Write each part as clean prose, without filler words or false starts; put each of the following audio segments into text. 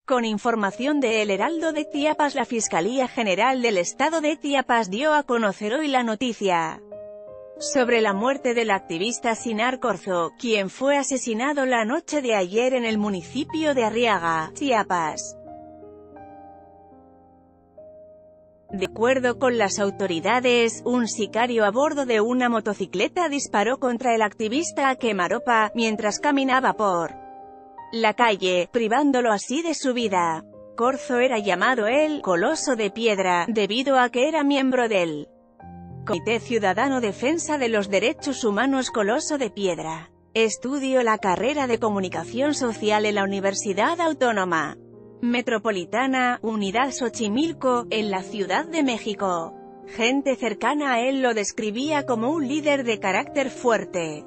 Con información de El Heraldo de Chiapas, la Fiscalía General del Estado de Chiapas dio a conocer hoy la noticia sobre la muerte del activista Sinar Corzo, quien fue asesinado la noche de ayer en el municipio de Arriaga, Chiapas. De acuerdo con las autoridades, un sicario a bordo de una motocicleta disparó contra el activista a quemarropa, mientras caminaba por la calle, privándolo así de su vida. Corzo era llamado el «Coloso de Piedra», debido a que era miembro del Comité Ciudadano Defensa de los Derechos Humanos Coloso de Piedra. Estudió la carrera de Comunicación Social en la Universidad Autónoma Metropolitana, Unidad Xochimilco, en la Ciudad de México. Gente cercana a él lo describía como un líder de carácter fuerte.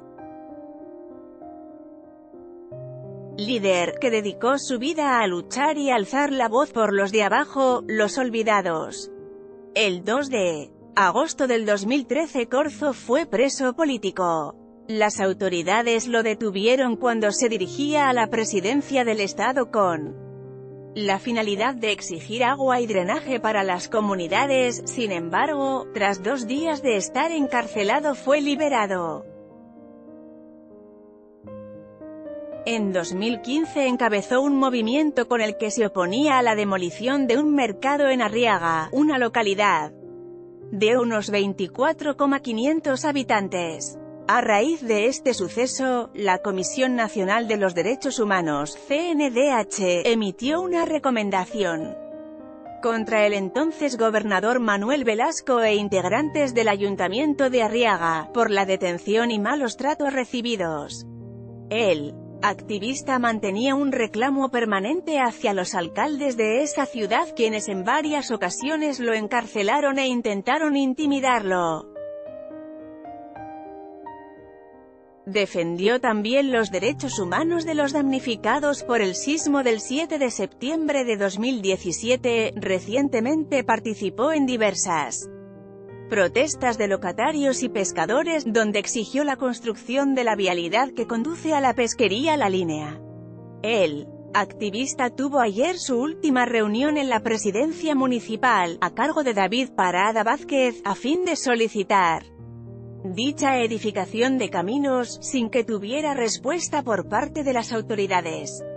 Líder, que dedicó su vida a luchar y alzar la voz por los de abajo, los olvidados. El 2 de agosto del 2013 Corzo fue preso político. Las autoridades lo detuvieron cuando se dirigía a la presidencia del estado con la finalidad de exigir agua y drenaje para las comunidades. Sin embargo, tras 2 días de estar encarcelado fue liberado. En 2015 encabezó un movimiento con el que se oponía a la demolición de un mercado en Arriaga, una localidad de unos 24,500 habitantes. A raíz de este suceso, la Comisión Nacional de los Derechos Humanos, CNDH, emitió una recomendación contra el entonces gobernador Manuel Velasco e integrantes del Ayuntamiento de Arriaga, por la detención y malos tratos recibidos. El activista mantenía un reclamo permanente hacia los alcaldes de esa ciudad, quienes en varias ocasiones lo encarcelaron e intentaron intimidarlo. Defendió también los derechos humanos de los damnificados por el sismo del 7 de septiembre de 2017. Recientemente participó en diversas protestas de locatarios y pescadores, donde exigió la construcción de la vialidad que conduce a la pesquería La Línea. El activista tuvo ayer su última reunión en la presidencia municipal, a cargo de David Parada Vázquez, a fin de solicitar dicha edificación de caminos, sin que tuviera respuesta por parte de las autoridades.